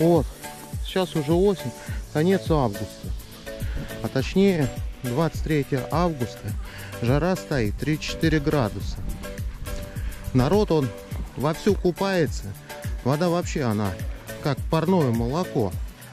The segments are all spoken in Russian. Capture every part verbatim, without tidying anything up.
Вот, сейчас уже осень, конец августа, а точнее двадцать третьего августа, жара стоит тридцать четыре градуса. Народ он вовсю купается, вода вообще она как парное молоко.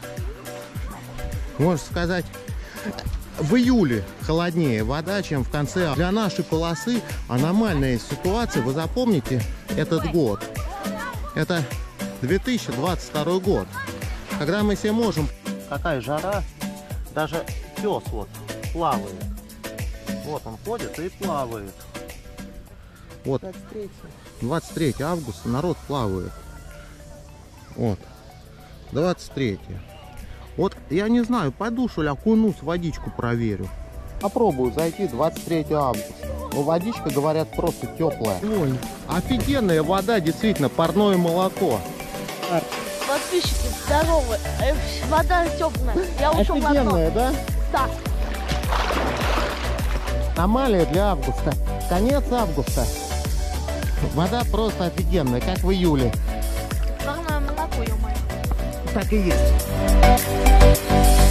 Можно сказать, в июле холоднее вода, чем в конце. Для нашей полосы аномальная ситуация. Вы запомните этот год. Это две тысячи двадцать второй год. Когда мы себе можем... Какая жара. Даже пес вот плавает. Вот он ходит и плавает. Вот. двадцать третьего августа народ плавает. Вот. двадцать третьего. Вот я не знаю, пойду что ли окунусь, водичку проверю. Попробую зайти двадцать третьего августа. Но водичка, говорят, просто теплая. Ой, офигенная вода, действительно, парное молоко. Подписчики, здорово. Вода теплая. Я ушел в Офигенная, да? Да. Аномалия для августа. Конец августа. Вода просто офигенная, как в июле. Парное молоко, ё-моё. Так и есть.